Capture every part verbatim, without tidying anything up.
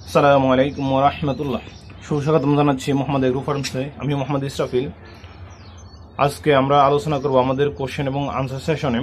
আসসালামু আলাইকুম ওয়া রাহমাতুল্লাহ। সুস্বাগতম জানাচ্ছি মোহাম্মদ এগ্রো ফার্মসে। আমি মোহাম্মদ ইসরাফিল। আজকে আমরা আলোচনা করব আমাদের কোশ্চেন এবং আনসার সেশনে।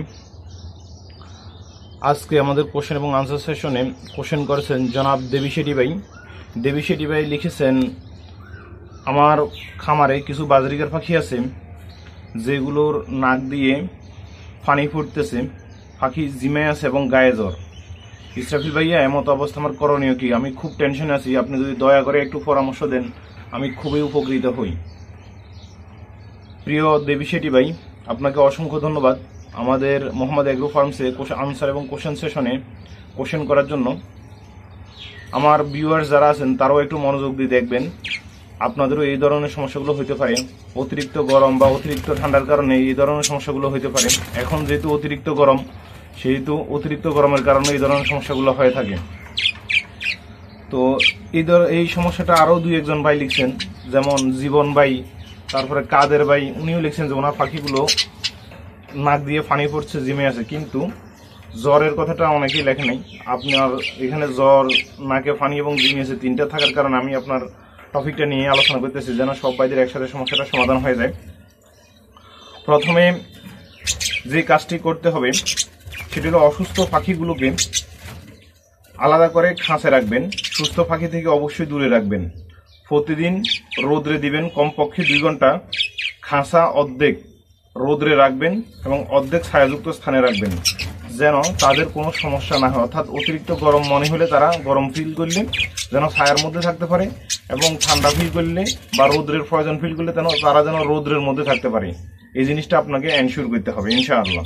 আজকে আমাদের কোশ্চেন এবং আনসার সেশনে কোশ্চেন করেছেন জনাব দেবী শেঠি ভাই। দেবী শেঠি ভাই লিখেছেন, আমার খামারে কিছু বাজরিকার পাখি আছে যেগুলোর নাক দিয়ে পানি ফুটতেছে, পাখি জিমায় আছে এবং গায়ে জ্বর। ইসরাফিল ভাইয়া, এমত অবস্থা আমার করণীয় কি? আমি খুব টেনশনে আছি, আপনি যদি দয়া করে একটু পরামর্শ দেন আমি খুবই উপকৃত হই। প্রিয় দেবী শেঠি ভাই, আপনাকে অসংখ্য ধন্যবাদ আমাদের মোহাম্মদ এগ্রো ফার্মসে আনসার এবং কোশ্চেন সেশনে কোশ্চেন করার জন্য। আমার ভিউয়ার্স যারা আছেন তারাও একটু মনোযোগ দিয়ে দেখবেন, আপনাদেরও এই ধরনের সমস্যাগুলো হতে পারে। অতিরিক্ত গরম বা অতিরিক্ত ঠান্ডার কারণে এই ধরনের সমস্যাগুলো হতে পারে। এখন যেহেতু অতিরিক্ত গরম, সেহেতু অতিরিক্ত গরমের কারণে এই ধরনের সমস্যাগুলো হয়ে থাকে। তো এই এই সমস্যাটা আরও দুই একজন ভাই লিখছেন, যেমন জীবন ভাই, তারপরে কাদের ভাই, উনিও লিখছেন যে ওনার পাখিগুলো নাক দিয়ে পানি পড়ছে, জিমে আছে। কিন্তু জ্বরের কথাটা অনেকেই লেখে নাই। আপনার এখানে জ্বর, নাকে পানি এবং জিমে আছে তিনটা থাকার কারণে আমি আপনার টপিকটা নিয়ে আলোচনা করতেছি যেন সব ভাইদের একসাথে সমস্যাটা সমাধান হয়ে যায়। প্রথমে যে কাজটি করতে হবে সেটি হলো অসুস্থ পাখিগুলোকে আলাদা করে খাঁচে রাখবেন, সুস্থ পাখি থেকে অবশ্যই দূরে রাখবেন। প্রতিদিন রোদ্রে দিবেন, কমপক্ষে দুই ঘন্টা খাঁচা অর্ধেক রোদ্রে রাখবেন এবং অর্ধেক ছায়াযুক্ত স্থানে রাখবেন, যেন তাদের কোনো সমস্যা না হয়। অর্থাৎ অতিরিক্ত গরম মনে হলে তারা গরম ফিল করলে যেন ছায়ার মধ্যে থাকতে পারে, এবং ঠান্ডা ফিল করলে বা রোদ্রের প্রয়োজন ফিল করলে যেন তারা যেন রোদ্রের মধ্যে থাকতে পারে। এই জিনিসটা আপনাকে এনশিওর করতে হবে ইনশাআল্লাহ।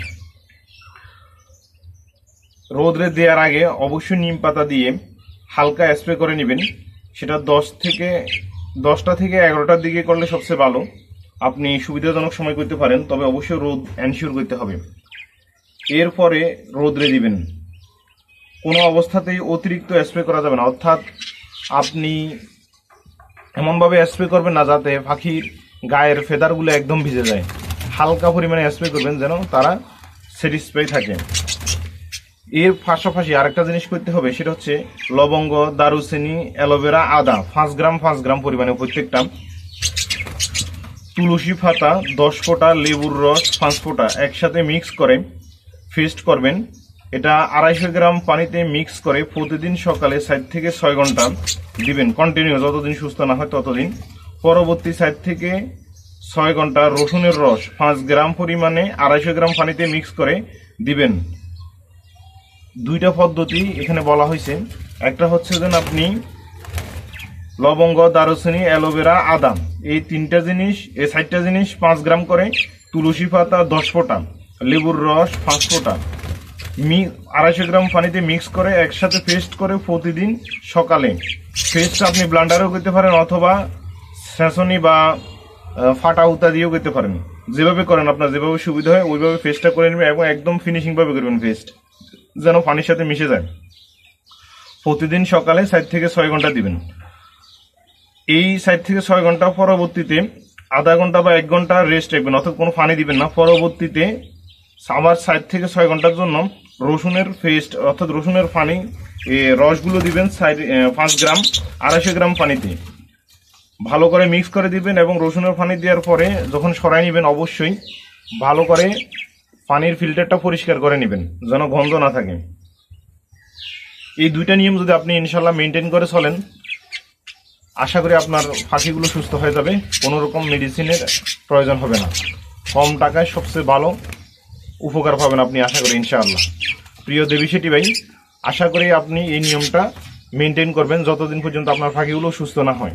রোদ্রে দেওয়ার আগে অবশ্যই নিম পাতা দিয়ে হালকা স্প্রে করে নেবেন। সেটা দশ থেকে দশটা থেকে এগারোটার দিকে করলে সবচেয়ে ভালো, আপনি সুবিধাজনক সময় করতে পারেন, তবে অবশ্যই রোদ এনশিওর করতে হবে। এরপরে রোদ্রে দিবেন। কোনো অবস্থাতেই অতিরিক্ত স্প্রে করা যাবে না, অর্থাৎ আপনি এমনভাবে স্প্রে করবেন না যাতে পাখির গায়ের ফেদারগুলো একদম ভিজে যায়। হালকা পরিমাণে স্প্রে করবেন যেন তারা স্যাটিসফাই থাকে। এর পাশাপাশি আরেকটা জিনিস করতে হবে, সেটা হচ্ছে লবঙ্গ, দারুচিনি, অ্যালোভেরা, আদা পাঁচ গ্রাম পাঁচ গ্রাম পরিমাণে প্রত্যেকটা, তুলসী পাতা দশ ফোঁটা, লেবুর রস পাঁচ ফোঁটা একসাথে মিক্স করে পেস্ট করবেন। এটা আড়াইশো গ্রাম পানিতে মিক্স করে প্রতিদিন সকালে সাত থেকে ছয় ঘন্টা দিবেন কন্টিনিউ, যতদিন সুস্থ না হয় ততদিন। পরবর্তী সাত থেকে ছয় ঘন্টা রসুনের রস পাঁচ গ্রাম পরিমাণে আড়াইশো গ্রাম পানিতে মিক্স করে দিবেন। দুইটা পদ্ধতি এখানে বলা হয়েছে। একটা হচ্ছে যেন আপনি লবঙ্গ, দারুচিনি, অ্যালোভেরা, আদা এই তিনটা জিনিস, এই চারটা জিনিস পাঁচ গ্রাম করে, তুলসী পাতা দশ ফোঁটা, লেবুর রস পাঁচ ফোঁটা মি আড়াইশো গ্রাম পানিতে মিক্স করে একসাথে পেস্ট করে প্রতিদিন সকালে। পেস্টটা আপনি ব্লান্ডারেও করতে পারেন অথবা সেঁচনি বা ফাটা উতা দিয়েও করতে পারেন। যেভাবে করেন আপনার যেভাবে সুবিধা হয় ওইভাবে পেস্টটা করে নেবেন এবং একদম ফিনিশিং ভাবে করবেন, পেস্ট যেন পানির সাথে মিশে যায়। প্রতিদিন সকালে সাত থেকে ছয় ঘন্টা দিবেন। এই সাত থেকে ছয় ঘন্টা পরবর্তীতে আধা ঘন্টা বা এক ঘন্টা রেস্ট রাখবেন, অর্থাৎ কোনো পানি দিবেন না। পরবর্তীতে আবার সাত থেকে ছয় ঘন্টার জন্য রসুনের পেস্ট অর্থাৎ রসুনের পানি রসগুলো দিবেন পাঁচ গ্রাম আড়াইশো গ্রাম পানিতে ভালো করে মিক্স করে দিবেন, এবং রসুনের পানি দেওয়ার পরে যখন সরাই নেবেন অবশ্যই ভালো করে পানির ফিল্টারটা পরিষ্কার করে নেবেন যেন গন্ধ না থাকে। এই দুইটা নিয়ম যদি আপনি ইনশাল্লাহ মেনটেন করে চলেন, আশা করি আপনার পাখিগুলো সুস্থ হয়ে যাবে, কোনো রকম মেডিসিনের প্রয়োজন হবে না। কম টাকায় সবচেয়ে ভালো উপকার পাবেন আপনি, আশা করি ইনশাআল্লাহ। প্রিয় দেবী শেঠি ভাই, আশা করি আপনি এই নিয়মটা মেনটেন করবেন যতদিন পর্যন্ত আপনার পাখিগুলো সুস্থ না হয়।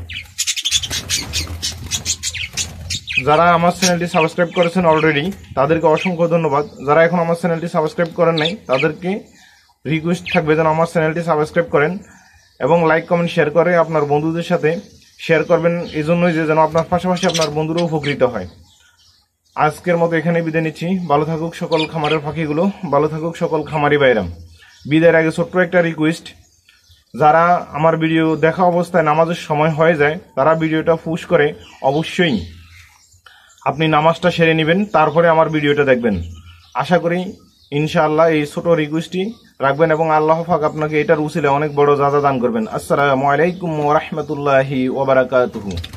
যারা আমার চ্যানেলটি সাবস্ক্রাইব করেছেন অলরেডি তাদেরকে অসংখ্য ধন্যবাদ। যারা এখন আমার চ্যানেলটি সাবস্ক্রাইব করেন নাই তাদেরকে রিকোয়েস্ট থাকবে যেন আমার চ্যানেলটি সাবস্ক্রাইব করেন এবং লাইক কমেন্ট শেয়ার করে আপনার বন্ধুদের সাথে শেয়ার করবেন, এই জন্যই যে যেন আপনার পাশাপাশি আপনার বন্ধুরাও উপকৃত হয়। আজকের মতো এখানে বিদায় নিচ্ছি। ভালো থাকুক সকল খামারের পাখিগুলো, ভালো থাকুক সকল খামারি ভাইরা। বিদায়ের আগে ছোট্ট একটা রিকোয়েস্ট, যারা আমার ভিডিও দেখা অবস্থায় নামাজের সময় হয়ে যায় তারা ভিডিওটা পুশ করে অবশ্যই আপনি নামাজটা সেরে নেবেন, তারপরে আমার ভিডিওটা দেখবেন। আশা করি ইনশাআল্লাহ এই ছোট রিকোয়েস্টটি রাখবেন এবং আল্লাহ পাক আপনাকে এটার উসিলায় অনেক বড় যাজা দান করবেন। আসসালামু আলাইকুম ওয়া রাহমাতুল্লাহি ওয়া বারাকাতুহু।